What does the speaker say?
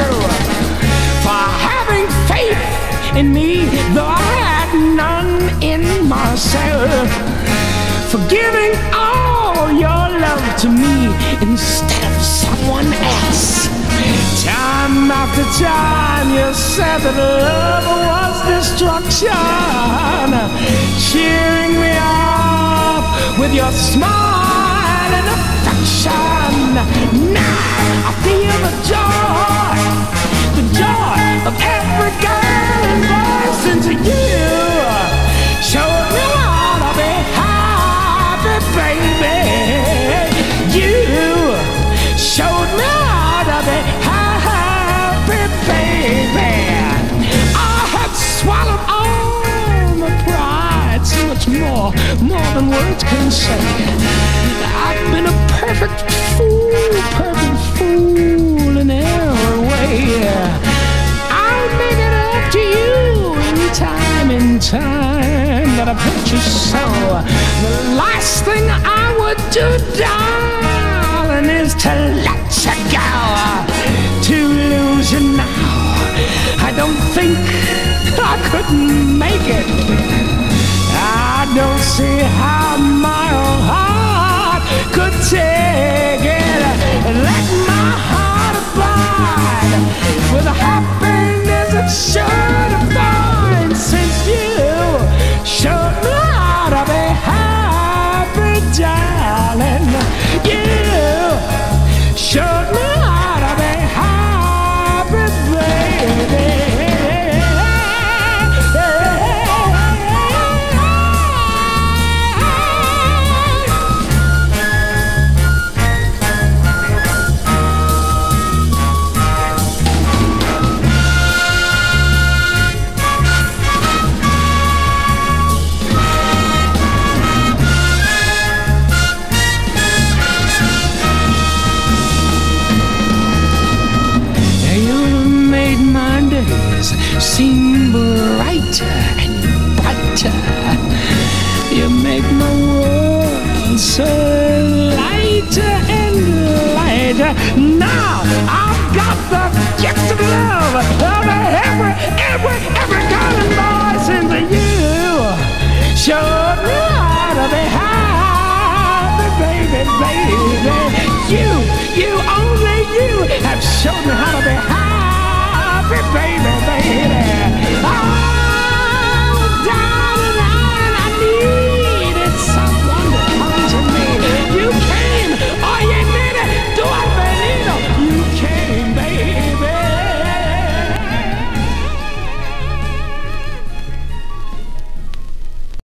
for having faith in me, though I had none in myself, for giving all your love to me instead of someone else. Time after time you said that love was destruction, cheering me up with your smile and affection. Now I feel the joy of every girl and boy since you showed me how to be happy, baby. You showed me how to be happy, baby. I had swallowed all my pride, so much more than words can say. I've been a perfect fool in every way. I'll make it up to you in time that I've hurt you so. The last thing I would do, darling, is to let you go. To lose you now, I don't think I could make it. I don't see how my own heart could take it. Let my heart abide with the happiness it should have find, since you showed me how to be happy, darling. You showed me how to be happy, baby. Seem brighter and brighter. You make my world so lighter and lighter. Now I've got the gift of love of every girl and boy since you showed me how to be happy, baby, baby. You, only you have shown me how to be happy, baby, baby.